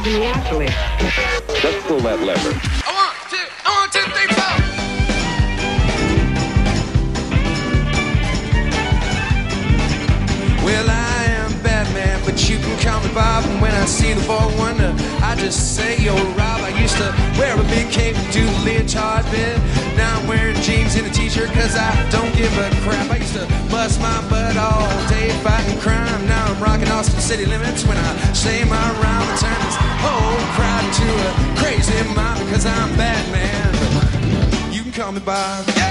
in the afterlife. Let's pull that lever. One, two, three, four. Well, I am Batman, but you can call me Bob. And when I see the boy wonder, I just say, yo, Rob. I used to wear a big cape and do the leotard bit. Now I'm wearing jeans and a t-shirt cause I don't give a crap. I used to bust my butt all day fighting crime. Now I'm rocking Austin city limits when I say my rhyme and turn this whole crowd into a crazy mob because I'm Batman. But you can call me Bob. Yeah!